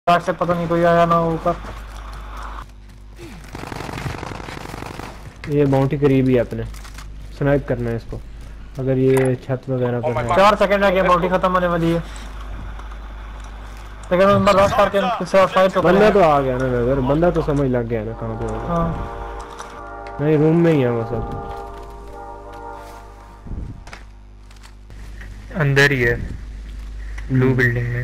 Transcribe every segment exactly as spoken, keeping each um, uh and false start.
Back से पता नहीं कोई आया ना ऊपर। ये बाउंटी करीब ही है अपने, स्नाइप करना है इसको अगर ये छत वगैरह पर है। चार सेकंड है, बाउंटी खत्म होने वाली है। लेकिन नंबर रश करके किसी फाइट तो बंदा तो आ गया ना नजर, बंदा तो समझ लग गया ना कहाँ पे होगा। हाँ नहीं रूम में ही है वो सब, अंदर ही है ब्लू बिल्डिंग में।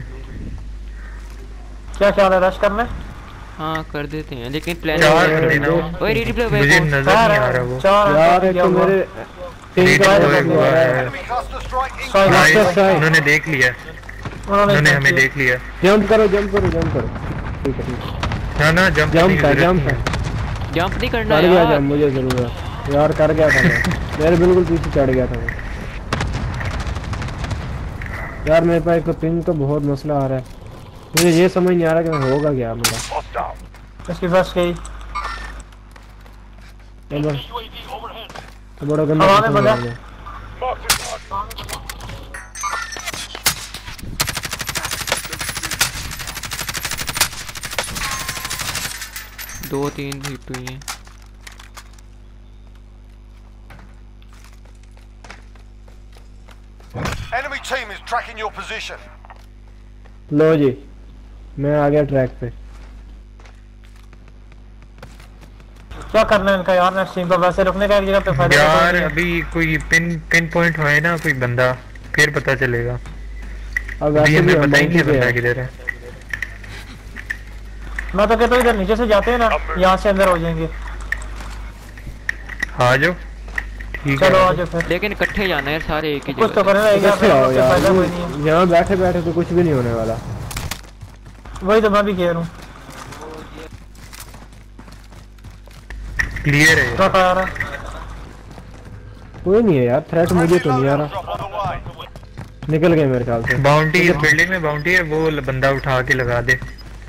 क्या ख्याल है रश करने? हाँ कर देते हैं लेकिन प्लान चार कर देना। ओए रिप्ले मुझे नजर नहीं आ रहा वो। चार यार एक तो मेरे रेड हुआ है। उन्होंने देख लिया, उन्होंने हमें देख लिया। जंप करो जंप करो जंप करो। ठीक है ठीक है ना ना जंप जंप है जंप है। जंप नहीं करना चढ़ गया यार। जंप मुझे जरूरत यार, कर गया था मैं मेरे बिल्कुल पीछे चढ़ गया था मैं। यार मेरे पास एक तो पिंग का बहुत मसला आ रहा है, मुझे ये समझ नहीं आ रहा कि होगा क्या मेरा। इसकी फर्स्ट गई तो बड़ा गंदा हवा में बंदा। दो तीन हिट हुई हैं। Enemy team is tracking your position. लो जी मैं आ गया ट्रैक पे। क्या करना है इनका यार नेक्स्ट टीम पर? वैसे रुकने का एक जगह पे फायदा यार अभी कोई पिन पिन पॉइंट होए ना कोई बंदा, फिर पता चलेगा। अब अभी वैसे भी हमें हम पता ही नहीं बाउंटी पे बंदा है। किधर है। मैं तो कहता हूँ इधर नीचे से जाते हैं ना, यहाँ से अंदर हो जाएंगे। आ जाओ ठीक है। चलो आ जाओ फिर। लेकिन इकट्ठे जाना है सारे एक ही कुछ तो जगह। करना है कैसे आओ यार, फायदा कोई नहीं है। यहाँ बैठे बैठे तो कुछ भी नहीं होने वाला। वही तो मैं भी कह रहा हूँ। क्लियर है। ट्रक आ रहा है। कोई नहीं है यार, थ्रेट मुझे तो नहीं आ रहा। Drop on the way. निकल गए मेरे ख्याल से। बाउंटी इस बिल्डिंग में बाउंटी है, वो बंदा उठा के लगा दे।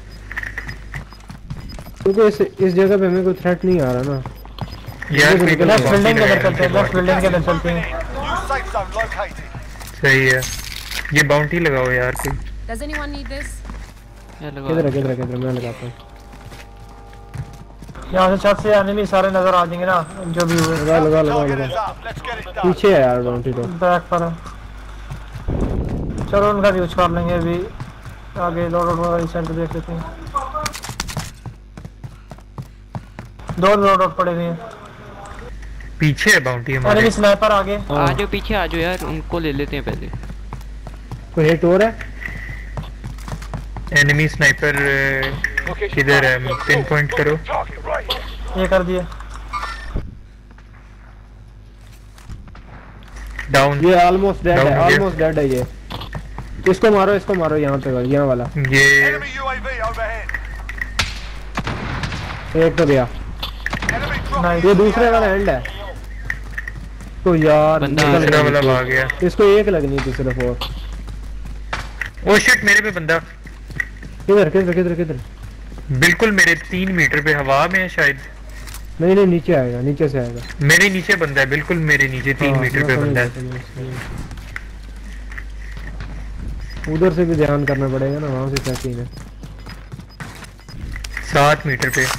क्योंकि इस इस जगह पे हमें कोई थ्रेट नहीं आ रहा ना। यार कोई लेफ्ट लेफ्ट बाउंटी बिल्डिंग के अंदर लगाएगा चलते हैं, लेफ्ट बिल्डिंग के अंदर चलते हैं। New safe zone located. सही है, ये बाउंटी लगाओ यार कोई। Does anyone need this? क्या लगा? किधर है किधर है किधर है? मैं लगाता हूँ। यहाँ से छत से एनिमी सारे नजर आ जाएंगे ना जो भी हुए। लगा लगा लगा Target लगा। is up. Let's get it done. पीछे है यार बाउंटी तो। बैक पर है। चलो उनका भी यूज कर लेंगे अभी। आगे लोड आउट वाली साइड देख लेते हैं। दो लोड आउट पड़े हुए हैं। पीछे है बाउंटी हमारे। एनिमी स्नाइपर आगे। आ जाओ पीछे आ जाओ यार, उनको ले लेते हैं पहले। कोई हिट हो रहा है? एनिमी स्नाइपर किधर है, पिन पॉइंट करो। ये कर दिए। डाउन। ये ऑलमोस्ट डेड है, Down हो गया। ऑलमोस्ट डेड है ये। इसको मारो इसको मारो, यहाँ पे यहाँ वाला। ये Enemy U A V overhead. एक तो गया। Enemy drop. नाइस। ये दूसरे वाला एंड है। तो यार बंदा निकल दूसरा गया। वाला भाग गया। इसको एक लगनी थी सिर्फ। और ओ शिट, मेरे पे बंदा किधर किधर किधर किधर? बिल्कुल मेरे तीन मीटर पे हवा में है शायद। नहीं नहीं नीचे आएगा, नीचे से आएगा। मेरे नीचे बंदा है, बिल्कुल मेरे नीचे तीन हाँ, मीटर मैं पे समझ बंदा गया, है। समझ गया, समझ गया। उधर से भी ध्यान करना पड़ेगा ना, वहां से क्या सीन है। सात मीटर पे।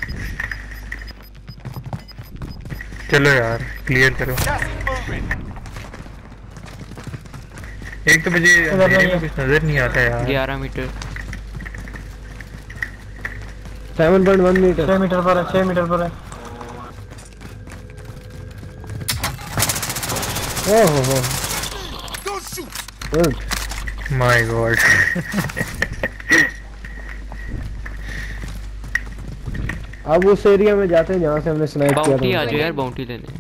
चलो यार क्लियर करो। Gas is moving. एक तो मुझे अंधेरे में कुछ नजर नहीं आता यार। ग्यारह metre. Seven point one metre. छह मीटर पर है, छह मीटर पर है। ओहो हो। गुड। My god. अब उस एरिया में जाते हैं जहाँ से हमने स्नाइप किया बाउंटी आ था। जाओ यार, बाउंटी लेने।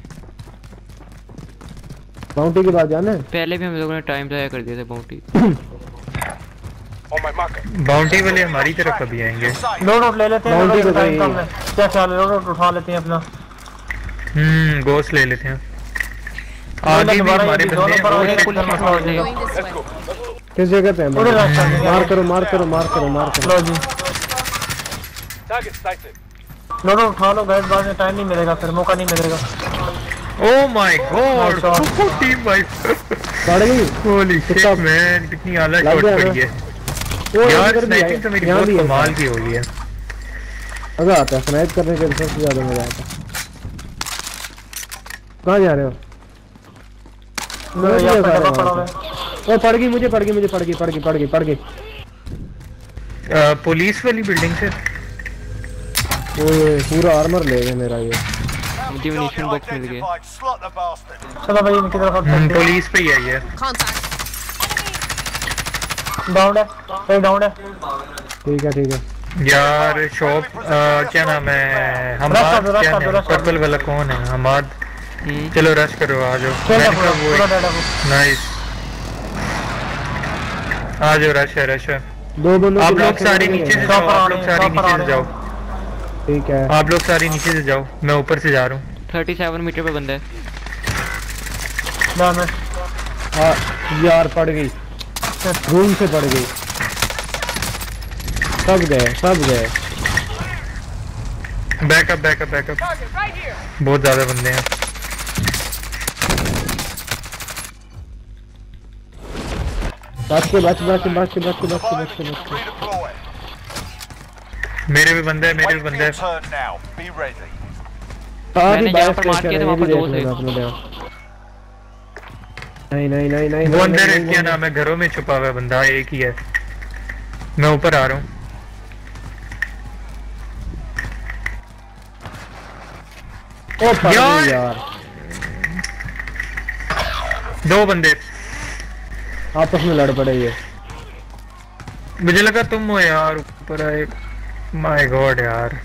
बाउंटी के बाद जाना है। पहले भी हम लोगों ने टाइम ज़ाया कर दिया था bounty. On my marker. Bounty वाले हमारी तरफ कभी आएंगे। लोड आउट ले लेते हैं। बाउंड्री लोड को टाइम गई। कम है। क्या ख्याल है? लोड आउट उठा लेते हैं अपना। हम्म गोश्त ले लेते हैं। आगे भी हमारे बंदे हैं। ओए वो पुलिस मसला हो जाएगा। Going this way. किस जगह पे है? पूरे रास्ते में मार करो मार करो मार करो मार करो। लो जी Target sighted. लोड आउट उठा लो गैस, बाद में टाइम नहीं मिलेगा, फिर मौका नहीं मिलेगा। Oh my god, Nice shot. Team wipe. पड़ गई। होली शिट कितना- मैन, कितनी आला लग शॉट गया ना? पड़ी है। वो यार इधर भी स्नाइपिंग है, तो मेरी यहाँ बहुत भी है। कमाल की हो गई है। मजा आता है स्नाइप करने के सबसे ज्यादा मजा आता है। कहाँ जा रहे हो? मैं मैं यहाँ भी पे जा डब्बा रहा पड़ा हूँ। हुआ है। ओ पड़ गई मुझे पड़ गई मुझे पड़ गई पड़ गई पड़ गई पड़ गई। अ, पुलिस वाली बिल्डिंग से ओए पूरा आर्मर ले गया मेरा ये। मुझे munition box मिल गया। Identified. Slot the bastard. चलो भाई इनकी तरफ हम्म, चलते हैं। पुलिस पे ही है ये। Contact. डाउन है, एक डाउन है। ठीक है ठीक है। यार शॉप क्या नाम है रश हमाद, कर दो, रश क्या कर दो, नाम है? रश कर दो। पर्पल वाला कौन है? हमाद। हम्म चलो रश करो आ जाओ। डेड है मैंने पूरा, कहा वो पूरा डेड है वो। नाइस आ जाओ रश है रश है। दो बंदों आप की लोग लाश सारे निकल नीचे से गई। जाओ, शॉपर आ आप रहे लोग हैं, सारे शॉपर आ नीचे से रहे जाओ। हैं। ठीक है। आप लोग सारे नीचे से जाओ, मैं ऊपर से जा रहा हूँ। सैंतीस मीटर पे बंदा है। डाउन है। हाँ यार पड़ गई, रूम से पड़ गई। सब गए सब गए। बैकअप बैकअप बैकअप, बहुत ज्यादा बंदे हैं। बच के बच बच के बच के बच के बच के बच के बच के। Redeploy. मेरे भी बंदे हैं, मेरे भी Wait for बंदे your हैं। turn now. Be ready. सारी मैंने बाइक जहाँ पर मार स्टेशन किया था है, ये वहाँ भी पर देख दो लेना थे। अपने ध्यान। नहीं नहीं नहीं नहीं वो नहीं, अंदर नहीं, है, नहीं, क्या नहीं। नाम है, घरों में छुपा हुआ है बंदा, एक ही है। मैं ऊपर आ रहा हूँ। ओ पड़ यार। गई यार। दो बंदे, आपस में लड़ पड़े ये। मुझे लगा तुम हो यार ऊपर आए। माय गॉड यार।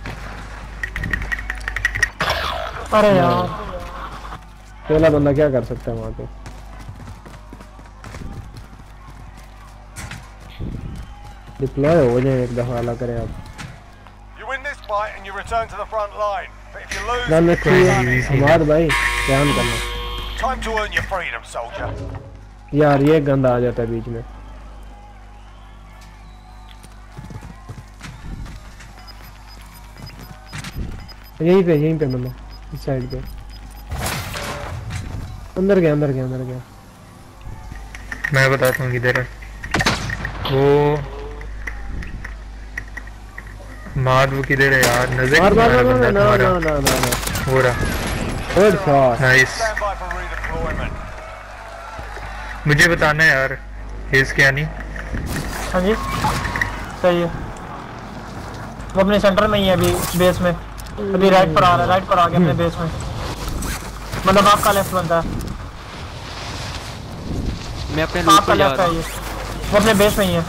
अरे यार पहला बंदा क्या कर सकता है वहां पे। डिप्लॉय हो जाए एक दफा अला करे आप। You win this fight and you return to the front line. But if you lose, gun कोई रखी नहीं, है इसी हमार भाई, ध्यान करना। time to earn your freedom, soldier. यार ये गंदा आ जाता है बीच में। यहीं पे यहीं पे बंदा, इस साइड पे। अंदर गया अंदर गया अंदर गया। मैं बताता हूँ किधर है वो। मार वो किधर है यार, नजर मार नहीं मार आ रहा मार बंदा ना तुम्हारा। ना ना ना ना। हो रहा headshot. Nice. Stand by for redeployment. मुझे बताना है यार हेज क्या नहीं। हाँ जी सही है। वो अपने सेंटर में ही है अभी, बेस में। अभी राइट पर आ रहा है, राइट पर आ गया अपने बेस में। मतलब आपका लेफ्ट बनता है, मैं अपने लूप आपका पर जा लेफ्ट रहा है हूँ। ये। वो अपने बेस में ही है।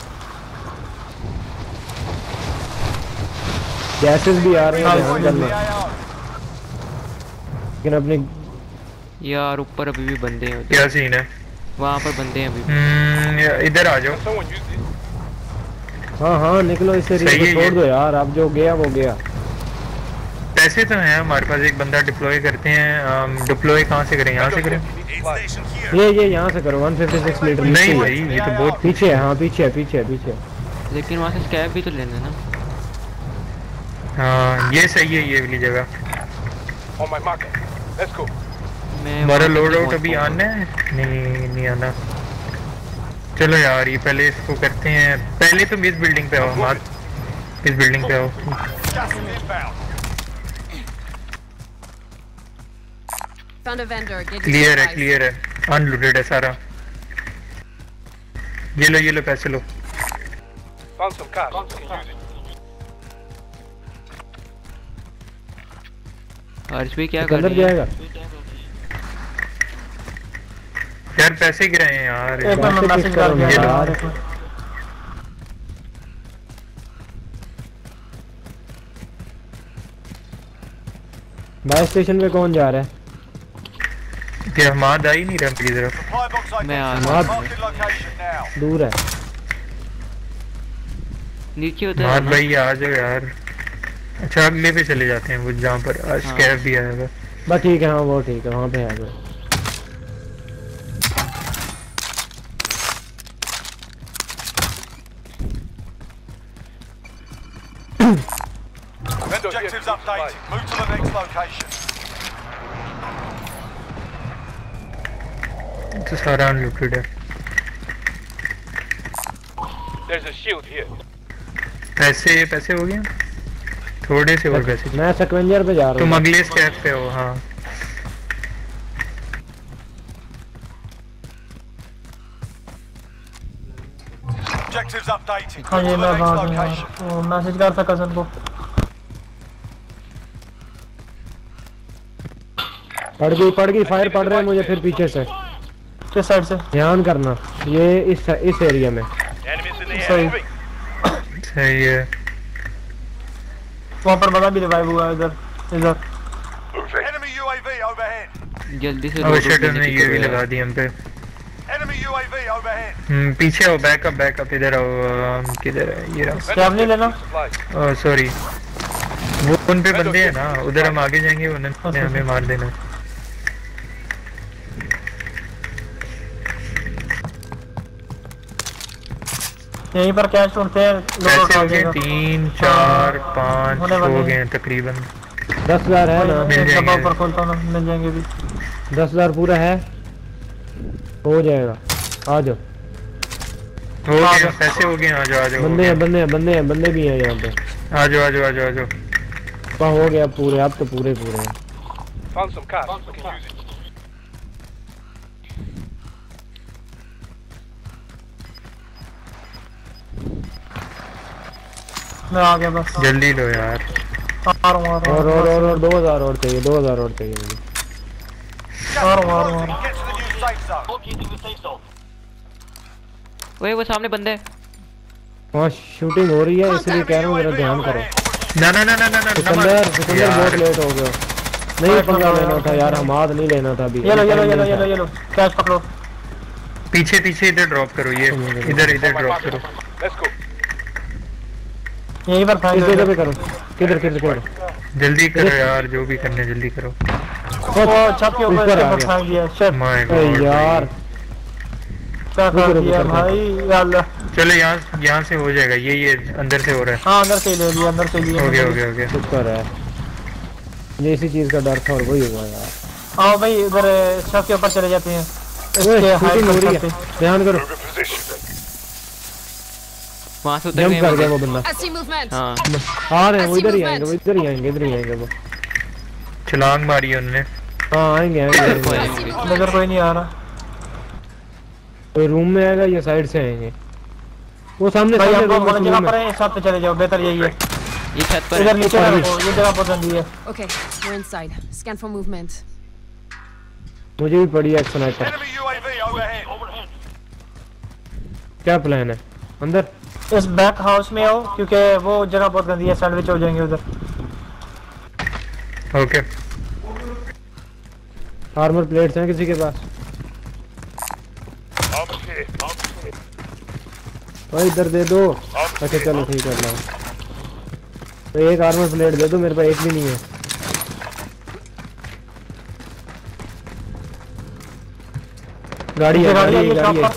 गैसेस भी आ रहे हैं, हाँ, ध्यान इसमें करना। The A O. लेकिन अपनी यार ऊपर अभी भी बंदे हैं उधर। क्या सीन है? वहाँ पर बंदे हैं अभी भी। हम्म, इधर आ जाओ। Someone use it. हाँ हाँ निकलो इससे, सही है छोड़ ये। दो यार, अब जो गया वो गया। पैसे तो हैं हमारे पास, एक बंदा डिप्लॉय करते हैं। डिप्लॉय कहाँ से करें, यहाँ से करें? ये ये यहाँ से करो, एक सौ छप्पन मीटर नीचे नहीं ही है। भाई ये तो बहुत पीछे है, हाँ पीछे है पीछे है पीछे है। लेकिन वहाँ से स्कैब भी तो लेना है ना। हाँ ये सही है ये वाली जगह। On my marker. Let's go. मैं हमारा वहाँ लोड तक आउट पहुँच अभी पाऊँगा। आना है? नहीं नहीं आना। चलो यार ये पहले इसको करते हैं। पहले तुम इस बिल्डिंग पे आओ, हमार इस बिल्डिंग पे आओ। Gas is inbound. Found a vendor. Get clear है क्लियर है, अनलोडेड है सारा। ये लो ये लो पैसे लो। Found some cash. Can use it. हर्ष भी क्या कर अंदर रही है? जाएगा। यार पैसे गिराए हैं यार। एक मिनट में मैसेज कर दिया ये लो। यार। बाय स्टेशन पे कौन जा रहा है? क्या हमाद आ ही नहीं रहा मेरी तरफ? Supply box मैं आ identified. रहा हूँ। Marking location now. दूर है। नीचे होता है हमाद ना। भाई आ जाओ यार। अच्छा अगले पे चले जाते हैं वो जहाँ पर आज हाँ। स्कैब भी आया हुआ। बस ठीक है, हाँ वो ठीक है, वहाँ पे आ गए। Objectives updated. Move to the next location. तो सारा अनलोडेड है। There's a shield here. पैसे पैसे हो गए थोड़े से और पैसे। मैं स्क्वेंजर पे जा रहा हूँ। तुम अगले स्टेप पे हो। हाँ Objectives updated. हाँ ये Go to मैं the next भाग गया location. वो मैसेज कर था कजन को। पड़ गई पड़ गई फायर पड़ रहे हैं मुझे फिर पीछे से। किस साइड से? ध्यान करना ये इस इस एरिया में। Enemies in the Sorry. area. सही है। वहाँ पर बड़ा भी रिवाइव हुआ है इधर इधर। Enemy U A V overhead. जल्दी से और लोड शटर लेने ने की ये भी करो लगा यार। दी हम पे। Enemy U A V overhead. हम्म, पीछे आओ बैकअप बैकअप इधर आओ। अम, किधर है ये रहा। क्या नहीं लेना? Place. सॉरी वो उन पे बंदे हैं ना उधर हम आगे जाएंगे उन्होंने हमें मार देना। यहीं पर कैश ढूंढते हैं लोग पैसे उठा हो गए देगा। तीन चार पाँच होने वाले हो हैं। गए हैं तकरीबन। दस हजार है ना? मिल मैं जाएंगे। डब्बा ऊपर खोलता हूँ मिल जाएंगे भी। दस हजार पूरा है हो जाएगा। आ जाओ हो गए पैसे हो गए। आ जाओ आ जाओ हो बंदे गए। हैं बंदे हैं बंदे हैं बंदे भी हैं यहाँ पे। आ जाओ आ जाओ आ जाओ आ जाओ। वहाँ हो गया पूरे अब तो पूरे पूरे हैं। Found some cash. We can use it. मैं आ गया बस। जल्दी लो यार। आ रहा हूँ आ रहा और हूँ और और और दो हजार और चाहिए दो हजार और चाहिए मुझे। आ रहा हूँ आ रहा हूँ। Get to the new safe zone. ओए वो सामने बंदे हैं। वहाँ शूटिंग हो रही है इसलिए कह रहा हूँ जरा ध्यान करो। ना ना ना ना ना ना सिकंदर सिकंदर बहुत लेट हो गया। नहीं पंगा लेना था यार हमाद नहीं लेना था अभी। ये लो ये लो ये लो ये लो ये लो कैश पकड़ो। पीछे पीछे इधर ड्रॉप करो ये इधर इधर ड्रॉप करो। Let's go. यहीं पर था इस जगह पे करो। किधर किधर किधर जल्दी करो यार जो भी करने जल्दी करो। वो छत के ऊपर ऊपर आ इसके गया। फेंक दिया। शिट माय अरे गॉड यार क्या कर रुको, दिया रुको, भाई यार। चलो यहाँ यहाँ से हो जाएगा। ये ये अंदर से हो रहा हाँ अंदर से ही ले लिया अंदर से ही है। लिया। हो गया हो गया हो गया। शुक्र है ये इसी चीज का डर था और वही हुआ यार। आओ भाई इधर छत के ऊपर चले जाते हैं। ओए इसके हाइट शूटिंग हो रही पर है ध्यान करो। वहाँ से उतर जंप गए कर गया वो। वो बंदा। I see movement. हाँ आ रहे हैं वो इधर ही आएंगे वो इधर ही आएंगे इधर ही आएंगे वो। छलांग मारी है उन्होंने। हाँ आएंगे आएंगे, कोई आएंगे। नहीं। नजर कोई नहीं आ रहा। कोई रूम में आएगा या साइड से आएंगे। वो सामने भाई सामने हम लोग रूम में, वाली रूम जगह में। पर हैं छत पे चले जाओ बेहतर यही है। ये छत पर इधर है। नीचे रखो ये जगह पसंद ही है। Okay, we're inside. Scan for movement. मुझे भी पड़ी है sniper. Enemy U A V overhead. क्या प्लान है अंदर? इस बैक हाउस में आओ क्योंकि वो जगह बहुत गंदी है। सैंडविच हो जाएंगे उधर। ओके आर्मर प्लेट्स हैं किसी के पास? Armor here. भाई इधर दे दो। अच्छा चलो ठीक है ला। तो एक आर्मर प्लेट दे दो मेरे पास एक भी नहीं है। गाड़ी है गाड़ी है गाड़ी है।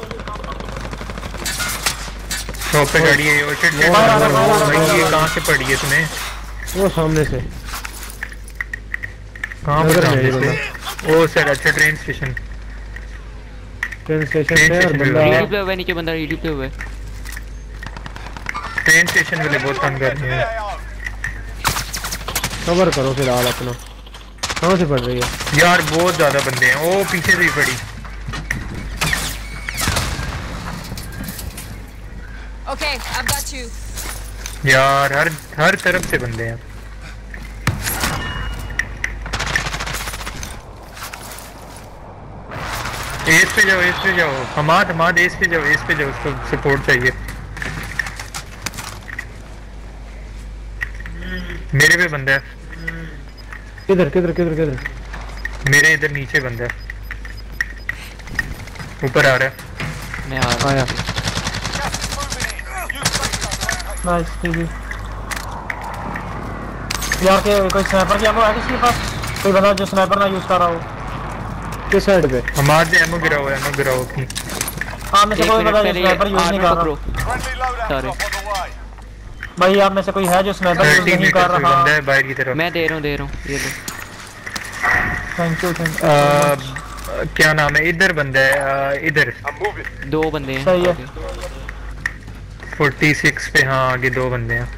शॉप पे गाड़ी है। और शिट शिट भाई ये कहाँ से पड़ी है तुम्हें? वो सामने से कहाँ पर नजर सामने नहीं से? ओ सर अच्छा train station. Train station train पे और स्टेशन पे बंदा यूट्यूब पे हुआ है नीचे बंदा यूट्यूब पे हुआ है। ट्रेन स्टेशन वाले बहुत तंग कर रहे हैं। कवर करो फिलहाल अपना। कहाँ से पड़ रही है? यार बहुत ज्यादा बंदे हैं। ओ पीछे से ही पड़ी। Okay, I've got you. यार हर हर तरफ से बंदे हैं। एस पे जाओ एस पे जाओ। हमाद हमाद एस पे जाओ एस पे जाओ। उसको सपोर्ट चाहिए। मेरे पे बंदा है। किधर किधर किधर किधर? मेरे इधर नीचे बंदा है। ऊपर आ रहा है। मैं आ रहा आया। नाइस ठीक है यार। के कोई स्नाइपर की एमो है किसी के पास? कोई बंदा जो स्नाइपर ना यूज कर रहा हो। किस साइड पे? हमाद एमो गिराओ एमो गिराओ अपनी। हाँ में से एक कोई मिनट बंदा जो पहले स्नाइपर यूज नहीं आर्मर कर रहा। पकड़ो। Friendly loadout Sorry. drop on the way. भाई आप में से कोई है जो स्नाइपर यूज थर्टी नहीं मीटर कर से रहा? बंदा है बाहर की तरफ। मैं दे रहा हूँ दे रहा हूँ ये लो। Thank you thank you. आ, क्या नाम है? इधर बंदा है। आ, इधर I'm moving. दो बंदे हैं। सही है। आगे। छियालीस पे हाँ आगे दो बंदे हैं।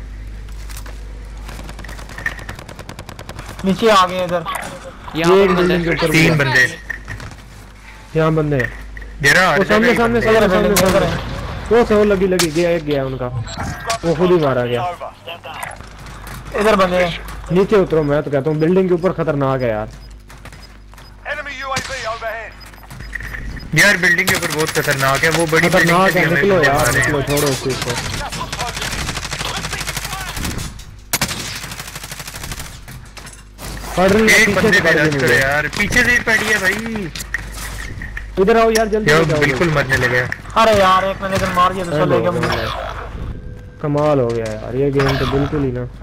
नीचे आ गए इधर। यहाँ एक पर बंदा बिल्डिंग के है। ऊपर तीन भी बंदे है। यहाँ बंदे हैं। जरा वो सामने सामने इधर सामने बिल्डिंग सामने इधर सामने है। वो से वो लगी लगी गया एक गया उनका। वो खुद ही मारा गया। इधर बंदे हैं। नीचे उतरो, मैं तो कहता हूँ बिल्डिंग के ऊपर खतरनाक है यार। Enemy U A V overhead. यार बिल्डिंग के ऊपर बहुत खतरनाक है वो बड़ी बिल्डिंग खतरनाक से है, भी हमें निकलो बंदे यार मार रहे हैं। निकलो, छोड़ो उस चीज को। पढ़ रही है एक पीछे बंदे से पे पढ़ रश रही करो है। यार, पीछे से ही पड़ी है भाई। इधर आओ यार जल्दी यार आ जाओ। बिल्कुल मरने लगे। अरे यार एक मैंने इधर मार दिया दूसरा अरे लेके हो मुझे। गया। कमाल हो गया यार, ये गेम तो बिल्कुल ही ना।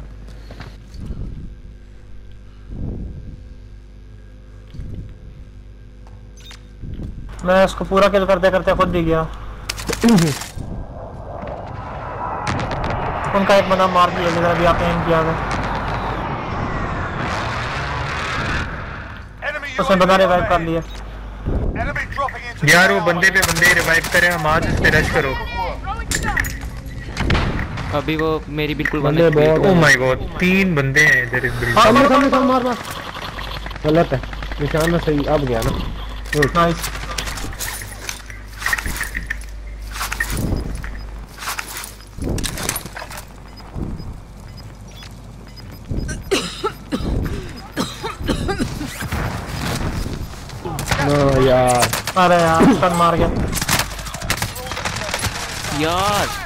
मैं इसको पूरा किल करते करते खुद भी गया। उनका एक बंदा मार दिया जिधर अभी आपने एम किया था। Enemy उसने बंदा U A V रिवाइव कर overhead. लिया। Enemy dropping into यार the वो बंदे पे बंदे रिवाइव करें, हम आज इस पे रश करो। अभी वो मेरी बिल्कुल बंदे बंदे बहुत ओह माय गॉड, तीन बंदे हैं इधर इस बिल्डिंग। सामने सामने सामने मार मार। गलत है निशान में, सही अब गया ना। नाइस। ना यार अरे यार सन मार गया। यार